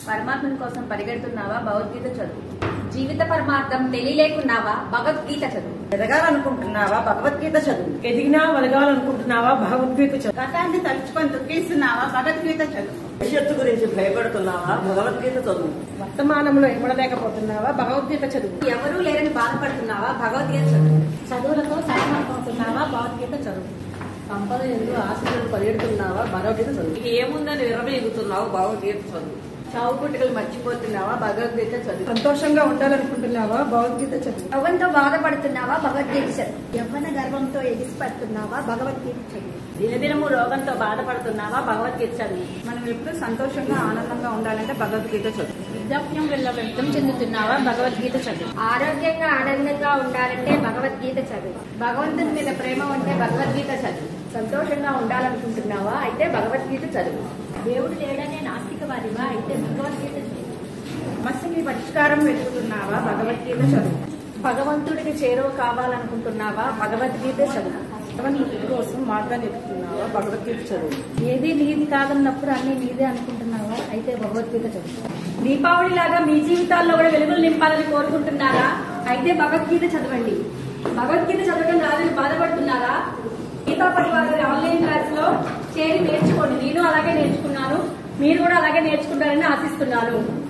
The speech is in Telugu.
పరమాత్మని కోసం పరిగెడుతున్నావా? భగవద్గీత చదువు. జీవిత పరమార్థం తెలియలేకున్నావా? భగవద్గీత చదువు. ఎదగాలనుకుంటున్నావా? భగవద్గీత చదువు. ఎదిగినా వెలగాలనుకుంటున్నావా? భగవద్గీత చదువు. గతాన్ని తలుచుకొని దుఃఖిస్తున్నావా? భగవద్గీత చదువు. భవిష్యత్తు గురించి భయపడుతున్నావా? భగవద్గీత చదువు. వర్తమానంలో ఇవ్వడలేకపోతున్నావా? భగవద్గీత చదువు. ఎవరూ లేరని బాధపడుతున్నావా? భగవద్గీత చదువు. చదువులతో సహమవుతున్నావా? భగవద్గీత చదువు. సంపద ఎందుకు ఆశలు పరిగెడుతున్నావా? భగవద్గీత చదువు. ఏముందని విరమీగుతున్నావు? భగవద్గీత చదువు. చావు పుట్టుకలు మర్చిపోతున్నావా? భగవద్గీత చదువు. సంతోషంగా ఉండాలనుకుంటున్నావా? భగవద్గీత చదువు. యవ్వనంతో బాధపడుతున్నావా? భగవద్గీత చదువు. యవ్వన గర్వంతో ఎగిసిపడుతున్నావా? భగవద్గీత చదువు. దినదినము రోగంతో బాధపడుతున్నావా? భగవద్గీత చదువు. మనం ఎప్పుడు సంతోషంగా ఆనందంగా ఉండాలంటే భగవద్గీత చదువు. వృద్ధాప్యం వల్ల వ్యక్తం చెందుతున్నావా? భగవద్గీత చదువు. ఆరోగ్యంగా ఆనందంగా ఉండాలంటే భగవద్గీత చదువు. భగవంతుని మీద ప్రేమ ఉంటే భగవద్గీత చదువు. సంతోషంగా ఉండాలనుకుంటున్నావా? అయితే భగవద్గీత చదువు. దేవుడు లేడనే నాస్తికవాదివా? అయితే భగవద్గీత చదువు. సమస్యకి పరిష్కారం వెతుకుతున్నావా? భగవద్గీత చదువు. భగవంతుడికి చేరువ కావాలనుకుంటున్నావా? భగవద్గీత చదువు. భగవంతుడి కోసం మార్గాన్ని ఎదుగుతున్నావా? భగవద్గీత చదువు. ఏది నీది కాదన్నప్పుడు అన్ని నీదే అనుకుంటున్నావా? అయితే భగవద్గీత చదువు. దీపావళి లాగా మీ జీవితాల్లో కూడా వెలుగులు నింపాలని కోరుకుంటున్నారా? అయితే భగవద్గీత చదవండి. భగవద్గీత చదవడం రాదని బాధపడుతున్నారా? గీతా పరివార ఆన్లైన్ క్లాస్ లో చేరి నేర్చుకోండి. నేను అలాగే నేర్చుకున్నాను, మీరు కూడా అలాగే నేర్చుకుంటారని ఆశిస్తున్నాను.